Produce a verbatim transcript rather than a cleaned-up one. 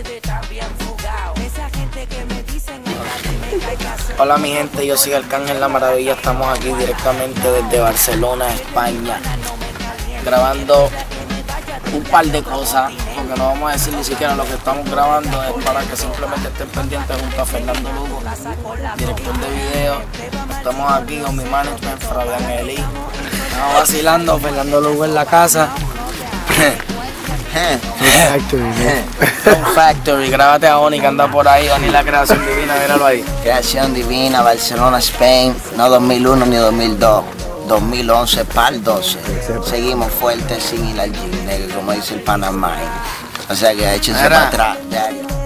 Hola mi gente, yo soy Arcángel La Maravilla, estamos aquí directamente desde Barcelona, España, grabando un par de cosas, porque no vamos a decir ni siquiera lo que estamos grabando, es para que simplemente estén pendientes junto a Fernando Lugo, director de video. Estamos aquí con mi management, Fabián Eli, estamos vacilando, Fernando Lugo en la casa. Fun Factory, grábate a Oni que anda por ahí, Oni la creación divina, míralo ahí. Creación divina, Barcelona, Spain, no dos mil uno ni dos mil dos, dos mil once para el doce. Seguimos fuertes sin ir al gym, como dice el Panamá. O sea que échense para atrás.